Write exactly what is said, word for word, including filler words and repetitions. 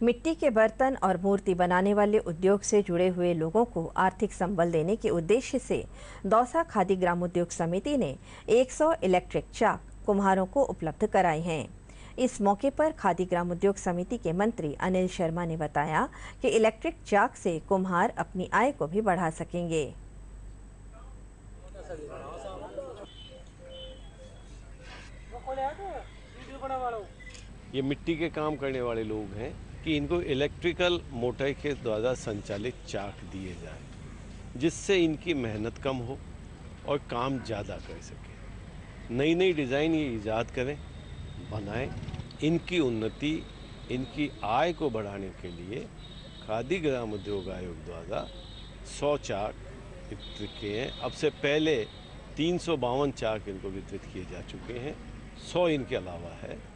मिट्टी के बर्तन और मूर्ति बनाने वाले उद्योग से जुड़े हुए लोगों को आर्थिक संबल देने के उद्देश्य से दौसा खादी ग्रामोद्योग समिति ने सौ इलेक्ट्रिक चाक कुम्हारों को उपलब्ध कराए हैं। इस मौके पर खादी ग्रामोद्योग समिति के मंत्री अनिल शर्मा ने बताया कि इलेक्ट्रिक चाक से कुम्हार अपनी आय को भी बढ़ा सकेंगे। ये मिट्टी के काम करने वाले लोग हैं कि इनको इलेक्ट्रिकल मोटर के द्वारा संचालित चाक दिए जाए, जिससे इनकी मेहनत कम हो और काम ज़्यादा कर सके। नई नई डिज़ाइन ये ईजाद करें, बनाएं। इनकी उन्नति, इनकी आय को बढ़ाने के लिए खादी ग्राम उद्योग आयोग द्वारा सौ चाक वितरित किए हैं। अब से पहले तीन सौ बावन चाक इनको वितरित किए जा चुके हैं। सौ इनके अलावा है।